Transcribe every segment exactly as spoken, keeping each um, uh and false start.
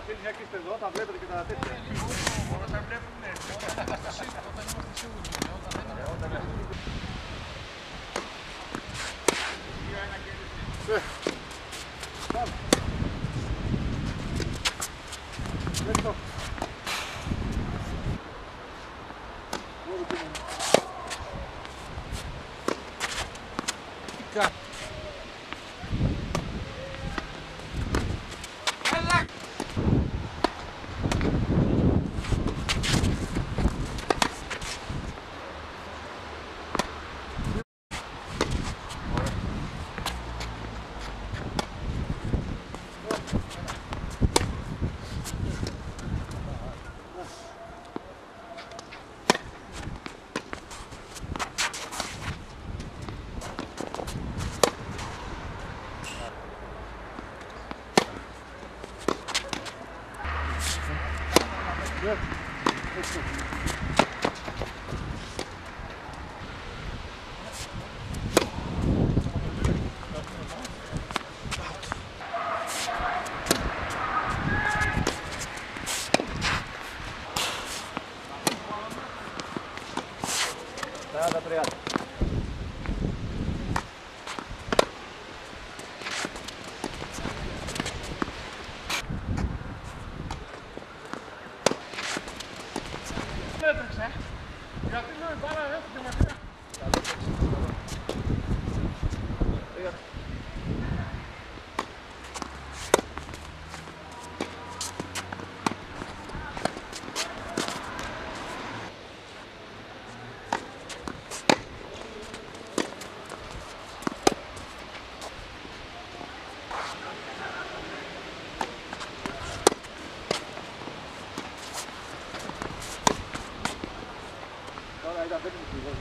Φίλοι, εκεί είστε εδώ, τα βλέπετε και τα τέτοια. Όταν τα βλέπουν, ναι. Όταν είμαστε σίγουροι, όταν δεν είναι. δύο ένα κέρδισε. Πάμε. Let's Κα. Good. Let's go. Nada, obrigado. Έτρεξε. Γιατί λέω η μπάλα έφυγε μακριά. Τώρα ήταν δεν είναι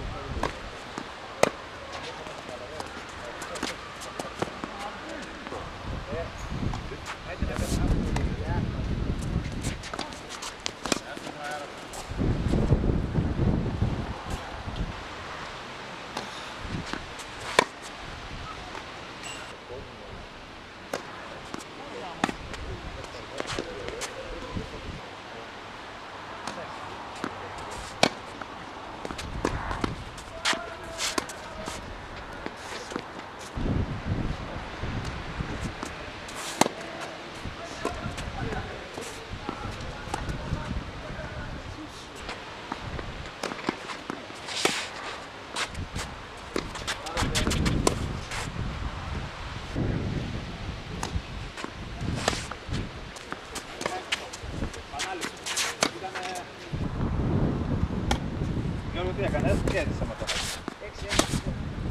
Γιώργο, τι έκανες, τι έδειξε με τώρα. έξι έξι.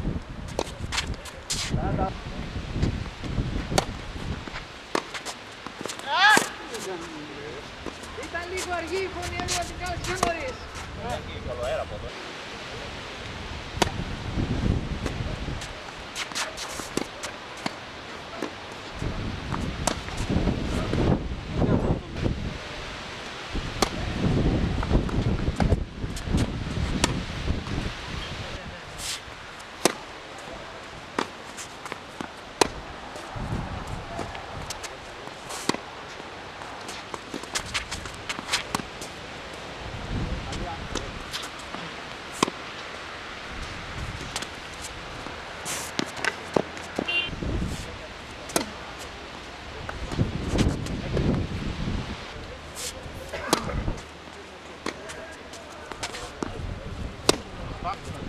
Τάντα. Ήταν λίγο αργή η φωνή, έλεγα ότι κάνεις πιο νωρίς. Έχει καλό αέρα από εδώ. Fuck.